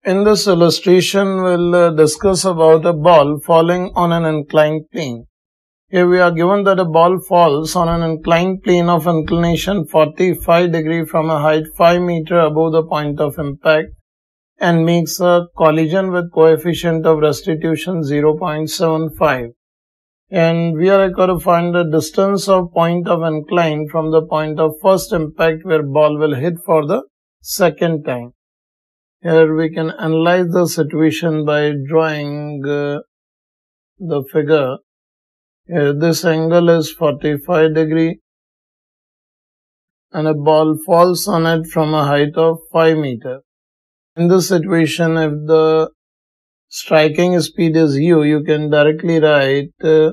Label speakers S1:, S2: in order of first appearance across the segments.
S1: In this illustration, we'll discuss about a ball falling on an inclined plane. Here we are given that a ball falls on an inclined plane of inclination 45 degrees from a height 5 meters above the point of impact and makes a collision with coefficient of restitution 0.75. And we are required to find the distance of point of incline from the point of first impact where ball will hit for the second time. Here we can analyze the situation by drawing the figure. Here this angle is 45 degrees and a ball falls on it from a height of 5 meters. In this situation, if the striking speed is u, you can directly write the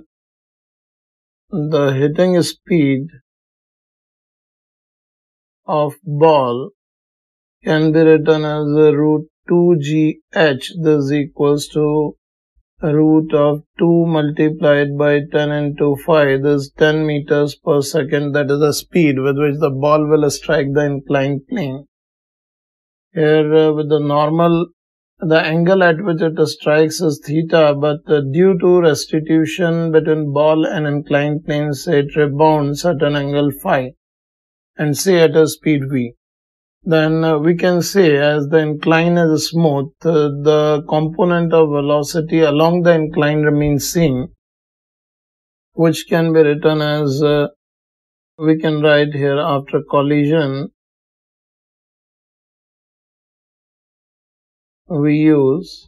S1: hitting speed of ball can be written as root 2gh. This is equals to root of 2 multiplied by 10 into 5. This is 10 meters per second. That is the speed with which the ball will strike the inclined plane. Here with the normal, the angle at which it strikes is theta, but due to restitution between ball and inclined plane, say it rebounds at an angle phi and say at a speed v. Then we can say as the incline is smooth, the component of velocity along the incline remains same, which can be written as, we can write here after collision, we use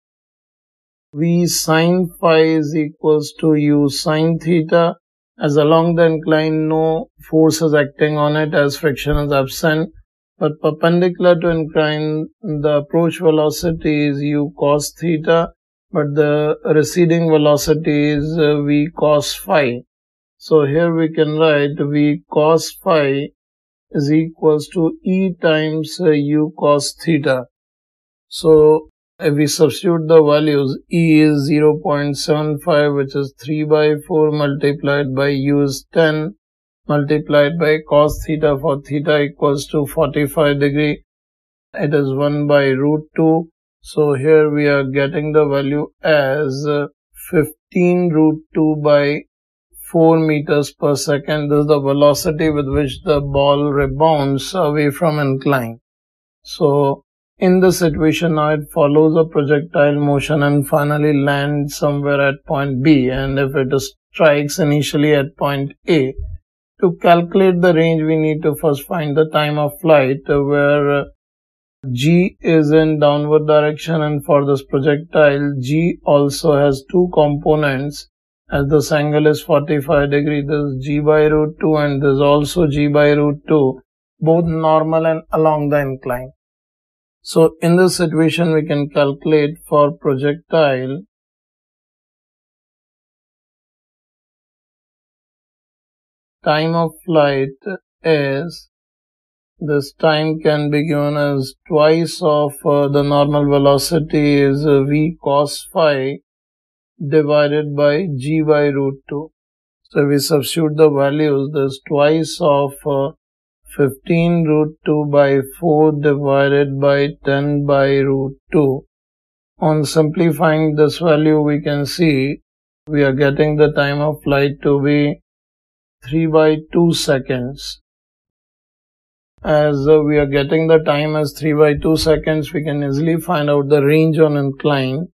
S1: v sin phi is equals to u sin theta, as along the incline no force is acting on it as friction is absent, but perpendicular to incline the approach velocity is u cos theta, but the receding velocity is v cos phi. So here we can write v cos phi is equals to e times u cos theta. So if we substitute the values, E is 0.75, which is 3 by 4 multiplied by U is 10 multiplied by cos theta for theta equals to 45 degrees. It is 1 by root 2. So here we are getting the value as 15 root 2 by 4 meters per second. This is the velocity with which the ball rebounds away from incline. So in this situation, now it follows a projectile motion and finally lands somewhere at point B, and if it strikes initially at point A. To calculate the range, we need to first find the time of flight where G is in downward direction, and for this projectile, G also has two components. As this angle is 45 degrees, this is G by root 2 and this is also G by root 2, both normal and along the incline. So in this situation, we can calculate for projectile time of flight is, this time can be given as twice of the normal velocity is v cos phi divided by G by root 2. So we substitute the values, this twice of 15 root 2 by 4 divided by 10 by root 2. On simplifying this value, we can see we are getting the time of flight to be 3 by 2 seconds. As we are getting the time as 3 by 2 seconds, we can easily find out the range on incline.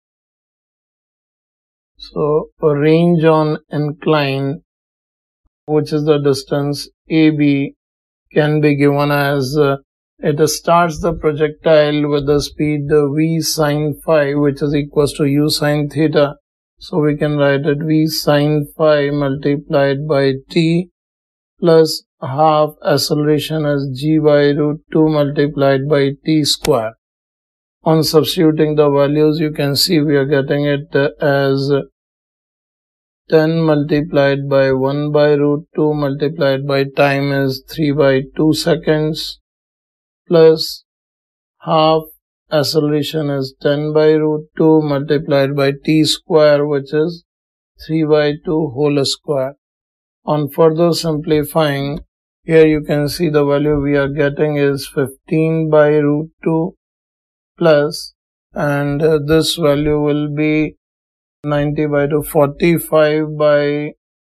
S1: So a range on incline, which is the distance AB, can be given as it starts the projectile with the speed v sin phi, which is equals to u sin theta. So we can write it v sin phi multiplied by t plus half acceleration as g by root 2 multiplied by t square. On substituting the values, you can see we are getting it as 10 multiplied by 1 by root 2 multiplied by time is 3 by 2 seconds plus half acceleration is 10 by root 2 multiplied by t square, which is 3 by 2 whole square. On further simplifying, here you can see the value we are getting is 15 by root 2 plus and this value will be 90 by 2, 45 by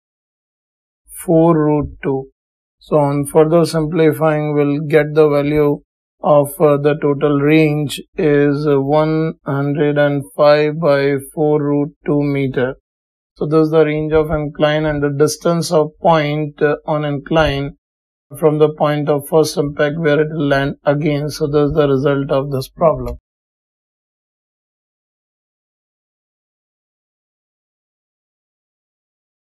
S1: 4 root 2. So on further simplifying, we'll get the value of the total range is 105 by 4 root 2 meter. So this is the range of incline and the distance of point on incline from the point of first impact where it will land again. So this is the result of this problem.